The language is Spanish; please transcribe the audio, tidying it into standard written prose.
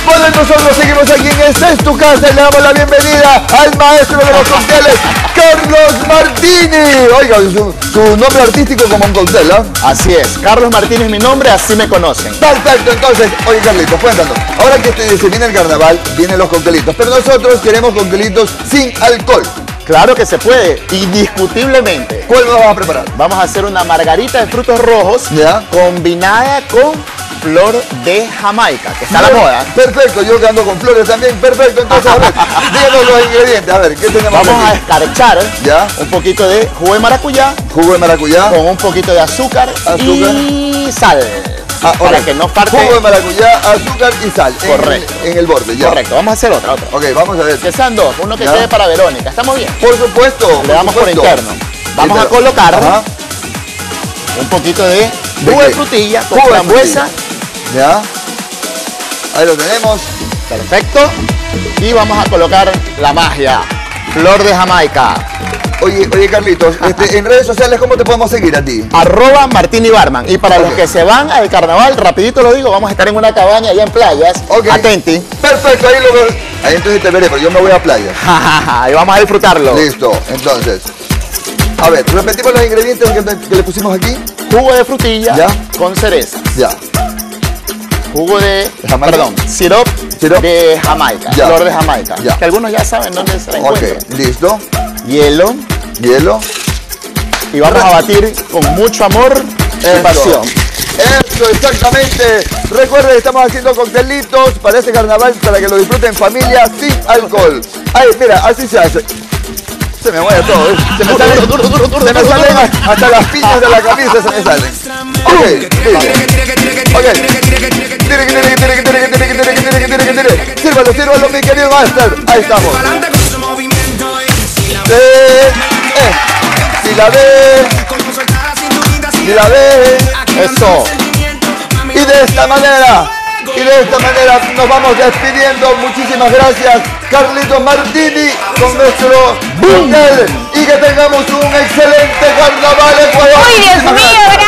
Bueno, nosotros seguimos aquí en Esta es tu casa y le damos la bienvenida al maestro de los cócteles, Carlos Martini. Oiga, su nombre artístico como un cóctel, ¿ah? Así es, Carlos Martini es mi nombre, así me conocen. Perfecto, entonces, oye Carlitos, cuéntanos. Ahora que se viene el carnaval, vienen los coctelitos, pero nosotros queremos coctelitos sin alcohol. Claro que se puede, indiscutiblemente. ¿Cuál vamos a preparar? Vamos a hacer una margarita de frutos rojos combinada con flor de Jamaica, que está a la moda. Perfecto, yo que ando con flores también. Perfecto, entonces, a ver, díganos los ingredientes. A ver, ¿qué tenemos Vamos aquí? a escarchar un poquito de jugo de maracuyá. Jugo de maracuyá. Con un poquito de azúcar y sal. Para que no parte. Jugo de maracuyá, azúcar y sal. Correcto. En el borde, ya. Correcto, vamos a hacer otra. Ok, vamos a ver. Que sean dos, uno que quede para Verónica. ¿Estamos bien? Por supuesto. Le damos por interno. Vamos a colocar un poquito de jugo de frutilla con frambuesa. Ya. Ahí lo tenemos. Perfecto. Y vamos a colocar la magia. Flor de Jamaica. Oye Carlitos, en redes sociales, ¿cómo te podemos seguir a ti? @MartiniBarman. Y para los que se van al carnaval, rapidito lo digo, vamos a estar en una cabaña allá en playas. Atenti. Perfecto, ahí entonces te veré, pero yo me voy a playa. Y vamos a disfrutarlo. Listo, entonces. A ver, repetimos los ingredientes que le pusimos aquí. Jugo de frutilla con cereza. Ya. Jugo de sirop de Jamaica, flor de Jamaica, que algunos ya saben dónde se la encuentra. Listo. Hielo. Y vamos a batir con mucho amor y pasión. Eso, exactamente. Recuerden, estamos haciendo coctelitos para este carnaval, para que lo disfruten familia sin alcohol. Ay, mira, así se hace. Se me mueve todo, se me salen hasta las piñas de la camisa, se me salen. Sírvalo, mi querido master. Ahí estamos. Si la ve, eso. Y de esta manera nos vamos despidiendo. Muchísimas gracias, Carlitos Martini, con nuestro cóctel. Y que tengamos un excelente carnaval, Ecuador. ¡Uy, Dios mío!